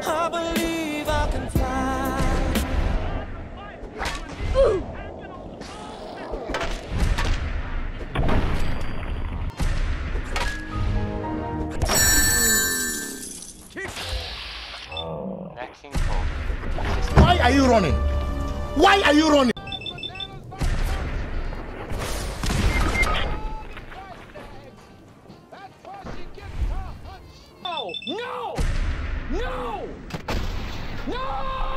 I believe I can fly. Why are you running? Why are you running? No! No! No! No!